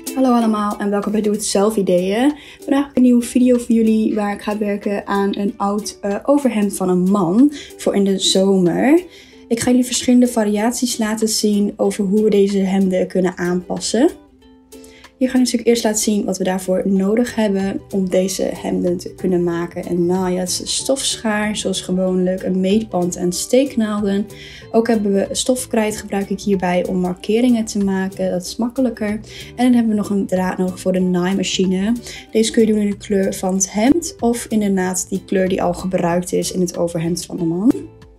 Hallo allemaal en welkom bij Doe Het Zelf Ideeën. Vandaag heb ik een nieuwe video voor jullie waar ik ga werken aan een oud overhemd van een man voor in de zomer. Ik ga jullie verschillende variaties laten zien over hoe we deze hemden kunnen aanpassen. Hier ga ik natuurlijk eerst laten zien wat we daarvoor nodig hebben om deze hemden te kunnen maken en naaien. Het is een stofschaar, zoals gewoonlijk, een meetband en steeknaalden. Ook hebben we stofkrijt, gebruik ik hierbij om markeringen te maken, dat is makkelijker. En dan hebben we nog een draad nodig voor de naaimachine. Deze kun je doen in de kleur van het hemd of inderdaad die kleur die al gebruikt is in het overhemd van de man.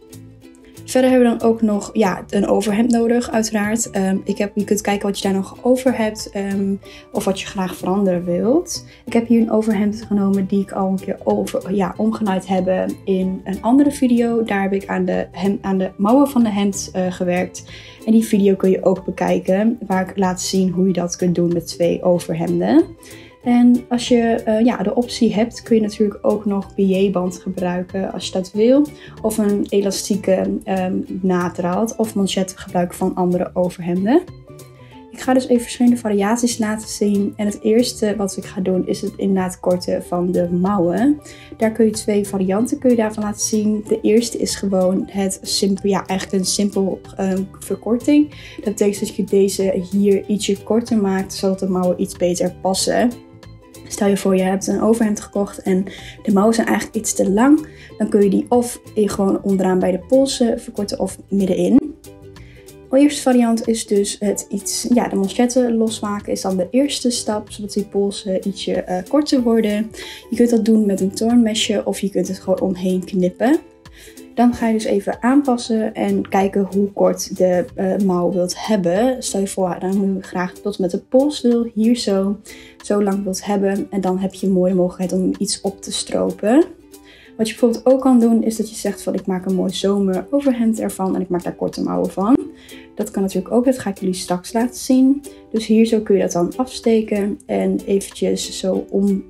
Verder hebben we dan ook nog een overhemd nodig, uiteraard. Je kunt kijken wat je daar nog over hebt of wat je graag veranderen wilt. Ik heb hier een overhemd genomen die ik al een keer omgenaaid heb in een andere video. Daar heb ik aan de mouwen van de hemd gewerkt. En die video kun je ook bekijken, waar ik laat zien hoe je dat kunt doen met 2 overhemden. En als je de optie hebt, kun je natuurlijk ook nog BJ-band gebruiken als je dat wil. Of een elastieke naaddraad of manchetten gebruiken van andere overhemden. Ik ga dus even verschillende variaties laten zien. En het eerste wat ik ga doen is het inderdaad korten van de mouwen. Daar kun je 2 varianten daarvan laten zien. De eerste is gewoon eigenlijk een simpel verkorting. Dat betekent dat je deze hier ietsje korter maakt, zodat de mouwen iets beter passen. Stel je voor je hebt een overhemd gekocht en de mouwen zijn eigenlijk iets te lang. Dan kun je die of gewoon onderaan bij de polsen verkorten of middenin. De eerste variant is dus de manchetten losmaken is dan de eerste stap, zodat die polsen ietsje korter worden. Je kunt dat doen met een toornmesje of je kunt het gewoon omheen knippen. Dan ga je dus even aanpassen en kijken hoe kort de mouw wilt hebben. Stel je voor, dan je graag tot met de pols wil, hier zo lang wilt hebben. En dan heb je een mooie mogelijkheid om iets op te stropen. Wat je bijvoorbeeld ook kan doen, is dat je zegt van ik maak een mooi zomer overhemd ervan en ik maak daar korte mouwen van. Dat kan natuurlijk ook, dat ga ik jullie straks laten zien. Dus hier zo kun je dat dan afsteken en eventjes zo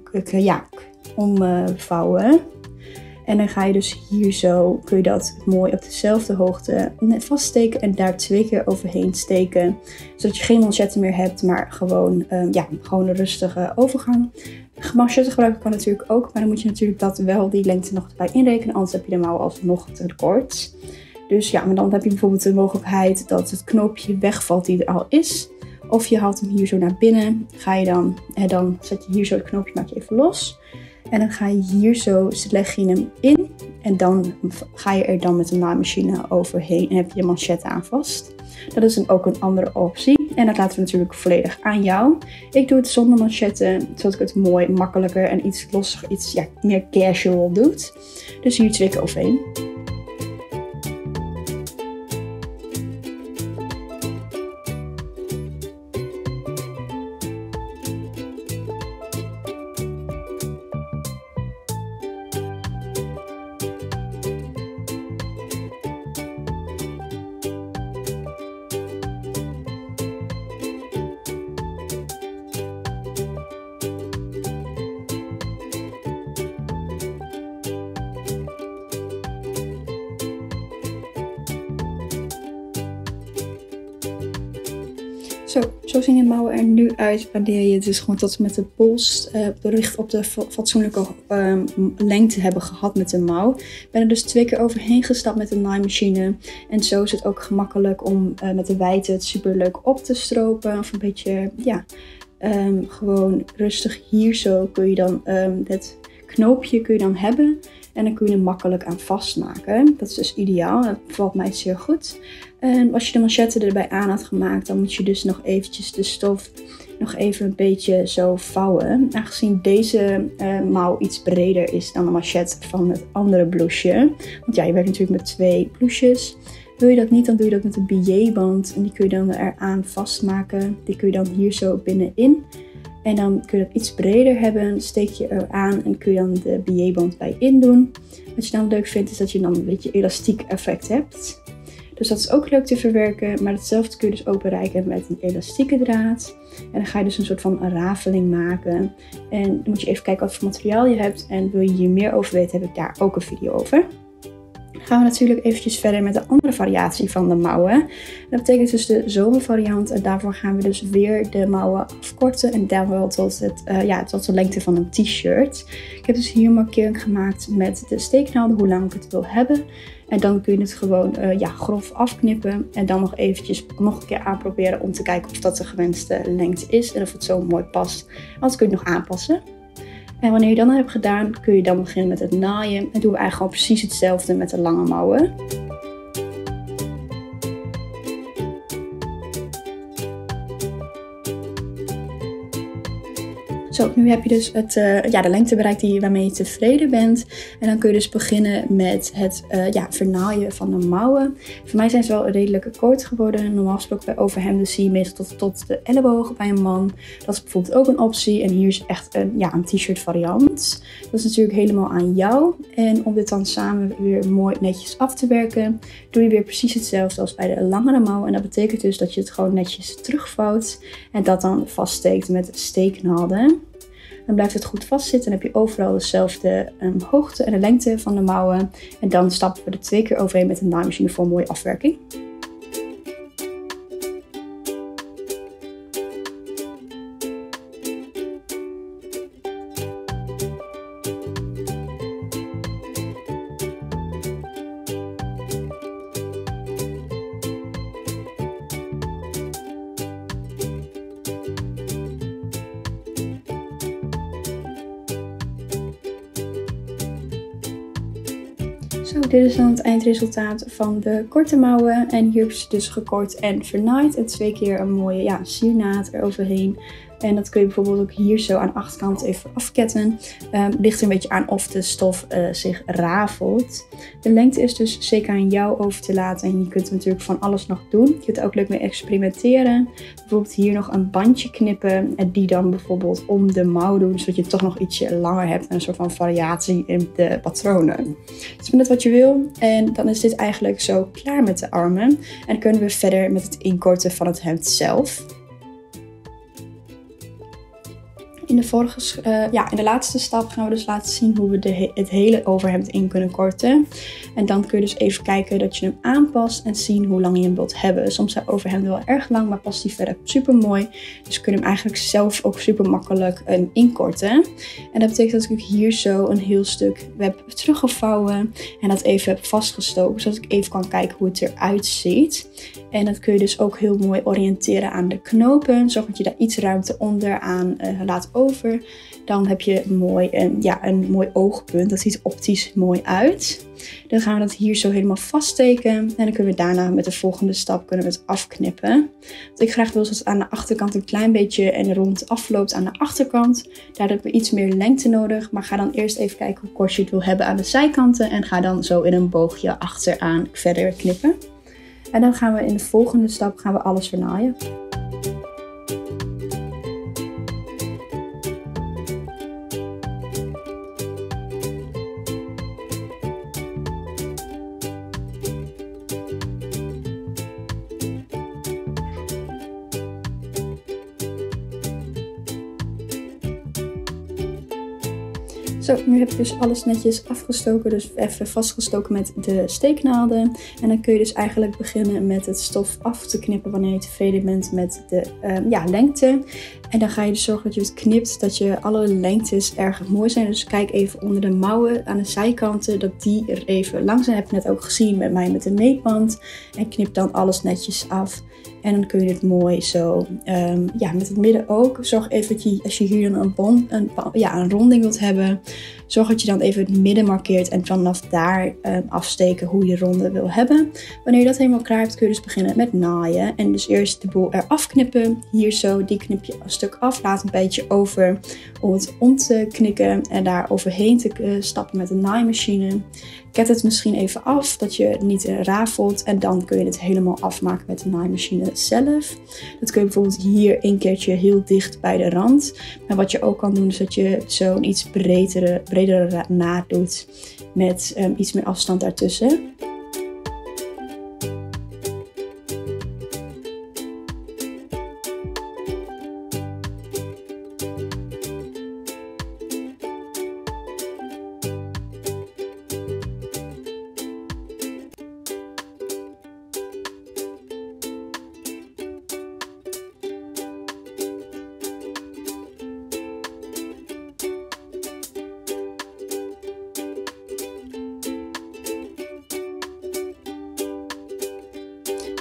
omvouwen. En dan ga je dus hier zo, kun je dat mooi op dezelfde hoogte net vaststeken en daar 2 keer overheen steken. Zodat je geen manchetten meer hebt, maar gewoon een rustige overgang. Manchetten gebruiken kan natuurlijk ook, maar dan moet je natuurlijk die lengte nog erbij inrekenen, anders heb je de mouw alsnog te kort. Dus maar dan heb je bijvoorbeeld de mogelijkheid dat het knoopje wegvalt die er al is. Of je haalt hem hier zo naar binnen, dan zet je hier zo het knoopje, maak je even los. En dan ga je hier zo, leg je hem in en dan ga je er dan met de naaimachine overheen en heb je de manchetten aan vast. Dat is ook een andere optie en dat laten we natuurlijk volledig aan jou. Ik doe het zonder manchetten, zodat ik het mooi, makkelijker en iets losser, iets meer casual doe. Dus hier 2 keer overheen. Zo zien de mouwen er nu uit wanneer je dus gewoon tot met de pols op de fatsoenlijke lengte hebben gehad met de mouw. Ik ben er dus 2 keer overheen gestapt met de naaimachine. En zo is het ook gemakkelijk om met de wijdte het super leuk op te stropen. Of een beetje, gewoon rustig hier zo kun je dan het knoopje kun je dan hebben. En dan kun je hem makkelijk aan vastmaken. Dat is dus ideaal. Dat bevalt mij zeer goed. En als je de manchetten erbij aan had gemaakt, dan moet je dus nog eventjes de stof nog even een beetje zo vouwen. Aangezien deze mouw iets breder is dan de manchet van het andere blouseje. Want je werkt natuurlijk met 2 blouses. Wil je dat niet, dan doe je dat met een BJ-band. En die kun je dan eraan vastmaken. Die kun je dan hier zo binnenin. En dan kun je dat iets breder hebben, steek je eraan en kun je dan de BJ-band bij in doen. Wat je dan leuk vindt is dat je dan een beetje elastiek effect hebt. Dus dat is ook leuk te verwerken, maar hetzelfde kun je dus ook bereiken met een elastieke draad. En dan ga je dus een soort van rafeling maken. En dan moet je even kijken wat voor materiaal je hebt. En wil je hier meer over weten, heb ik daar ook een video over. Gaan we natuurlijk eventjes verder met de andere variatie van de mouwen. Dat betekent dus de zomervariant en daarvoor gaan we dus weer de mouwen afkorten en dan wel tot, tot de lengte van een t-shirt. Ik heb dus hier een markering gemaakt met de steeknaalden hoe lang ik het wil hebben. En dan kun je het gewoon grof afknippen en dan nog eventjes nog een keer aanproberen om te kijken of dat de gewenste lengte is en of het zo mooi past. Anders kun je het nog aanpassen. En wanneer je dan hebt gedaan, kun je dan beginnen met het naaien. En doen we eigenlijk gewoon precies hetzelfde met de lange mouwen. Zo, nu heb je dus de lengte bereikt waarmee je tevreden bent. En dan kun je dus beginnen met het vernaaien van de mouwen. Voor mij zijn ze wel redelijk kort geworden. Normaal gesproken bij overhemden zie je meestal tot de ellebogen bij een man. Dat is bijvoorbeeld ook een optie. En hier is echt een t-shirt variant. Dat is natuurlijk helemaal aan jou. En om dit dan samen weer mooi netjes af te werken, doe je weer precies hetzelfde als bij de langere mouw. En dat betekent dus dat je het gewoon netjes terugvouwt. En dat dan vaststeekt met steeknaalden. Dan blijft het goed vastzitten en heb je overal dezelfde hoogte en de lengte van de mouwen. En dan stappen we er 2 keer overheen met een naaimachine voor een mooie afwerking. Zo, dit is dan het eindresultaat van de korte mouwen. En hier heb je ze dus gekort en vernaaid. En 2 keer een mooie siernaad eroverheen. En dat kun je bijvoorbeeld ook hier zo aan de achterkant even afketten. Ligt er een beetje aan of de stof zich rafelt. De lengte is dus zeker aan jou over te laten. En je kunt er natuurlijk van alles nog doen. Je kunt er ook leuk mee experimenteren. Bijvoorbeeld hier nog een bandje knippen. En die dan bijvoorbeeld om de mouw doen. Zodat je het toch nog ietsje langer hebt. En een soort van variatie in de patronen. Dus net wat je wil. En dan is dit eigenlijk zo klaar met de armen. En dan kunnen we verder met het inkorten van het hemd zelf. In de laatste stap gaan we dus laten zien hoe we het hele overhemd in kunnen korten. En dan kun je dus even kijken dat je hem aanpast en zien hoe lang je hem wilt hebben. Soms zijn overhemden wel erg lang, maar past die verder super mooi. Dus we kunnen hem eigenlijk zelf ook super makkelijk inkorten. En dat betekent dat ik hier zo een heel stuk heb teruggevouwen en dat even heb vastgestoken. Zodat ik even kan kijken hoe het eruit ziet. En dat kun je dus ook heel mooi oriënteren aan de knopen. Zorg dat je daar iets ruimte onderaan laat over. Dan heb je een mooi oogpunt. Dat ziet optisch mooi uit. Dan gaan we dat hier zo helemaal vaststeken. En dan kunnen we daarna met de volgende stap het afknippen. Wat ik graag wil is dat het aan de achterkant een klein beetje en rond afloopt aan de achterkant. Daar hebben we iets meer lengte nodig. Maar ga dan eerst even kijken hoe kort je het wil hebben aan de zijkanten. En ga dan zo in een boogje achteraan verder knippen. En dan gaan we in de volgende stap alles vernaaien. Zo, nu heb ik dus alles netjes afgestoken, dus even vastgestoken met de steeknaalden. En dan kun je dus eigenlijk beginnen met het stof af te knippen wanneer je tevreden bent met de lengte. En dan ga je dus zorgen dat je het knipt, dat je alle lengtes erg mooi zijn. Dus kijk even onder de mouwen aan de zijkanten, dat die er even lang zijn. Heb je net ook gezien met mij met de meetband. En knip dan alles netjes af. En dan kun je het mooi zo, met het midden ook. Zorg even dat je, als je hier een ronding wilt hebben, zorg dat je dan even het midden markeert en vanaf daar afsteken hoe je de ronde wil hebben. Wanneer je dat helemaal klaar hebt, kun je dus beginnen met naaien. En dus eerst de boel eraf knippen. Hier zo, die knip je een stuk af. Laat een beetje over om het om te knikken en daar overheen te stappen met een naaimachine. Ket het misschien even af, dat je het niet rafelt. En dan kun je het helemaal afmaken met de naaimachine zelf. Dat kun je bijvoorbeeld hier een keertje heel dicht bij de rand. Maar wat je ook kan doen, is dat je zo'n iets bredere naad doet met iets meer afstand daartussen.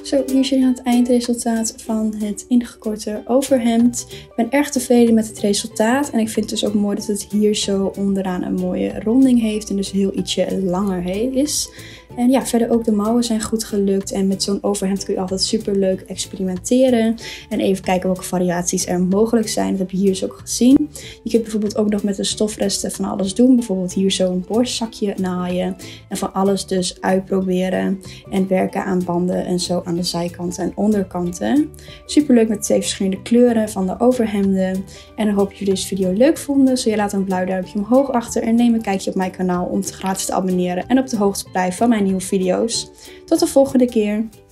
Zo, hier zie je aan het eindresultaat van het ingekorte overhemd. Ik ben erg tevreden met het resultaat. En ik vind het dus ook mooi dat het hier zo onderaan een mooie ronding heeft. En dus heel ietsje langer is. En ja, verder ook de mouwen zijn goed gelukt. En met zo'n overhemd kun je altijd super leuk experimenteren. En even kijken welke variaties er mogelijk zijn. Dat heb je hier dus ook gezien. Je kunt bijvoorbeeld ook nog met de stofresten van alles doen. Bijvoorbeeld hier zo'n borstzakje naaien. En van alles dus uitproberen. En werken aan banden en zo aan de zijkanten en onderkanten. Super leuk met 2 verschillende kleuren van de overhemden. En dan hoop je deze video leuk vonden. Zo je laat een blauw duimpje omhoog achter. En neem een kijkje op mijn kanaal om gratis te abonneren. En op de hoogte te blijven van mijn nieuwe video's. Tot de volgende keer.